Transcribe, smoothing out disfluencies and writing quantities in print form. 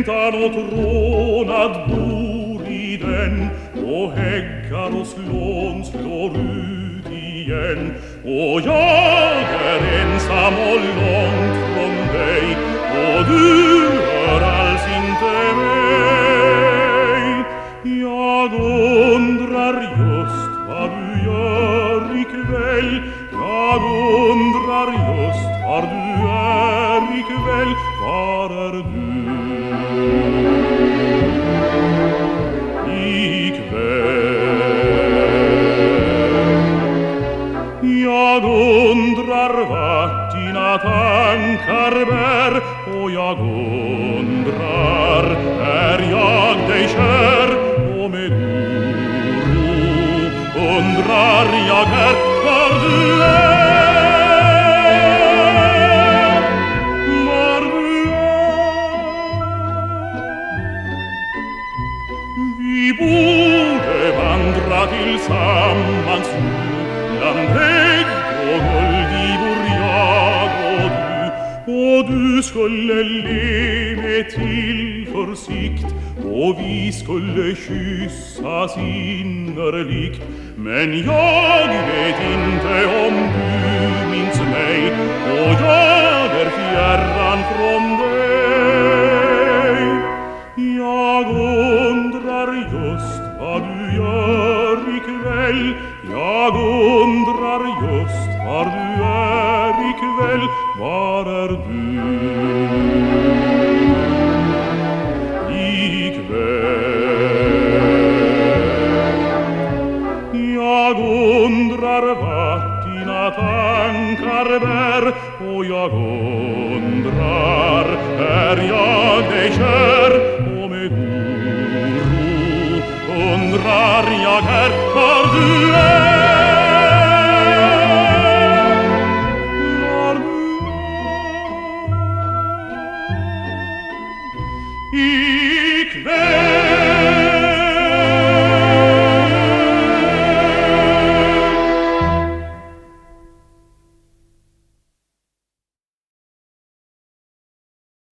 väntar och trånad bor i den, och häckar och slån slår ut igen. Och jag är ensam och långt från dig, och du hör alls inte mig. Jag undrar just vad du gör ikväll. Jag undrar just var du är ikväll. Var är du ikväll? Jag undrar vart dina tankar bär, och jag undrar, är jag dig kär? Och med oro undrar jag här var du är. Var du är. Vi borde vandra tillsammans nu, bland hägg och guldgivor, jag och du. Och du skulle le med tillförsikt, och vi skulle kyssas innerligt. Men jag vet inte om du minns mig, och jag är fjärran från dig. Jag undrar just vad du gör ikväll. Jag undrar just var du är ikväll. Var är du ikväll? Jag undrar vart dina tankar bär, och jag undrar, är jag dig kär? Och med oro undrar jag här var du är. Var du är ikväll.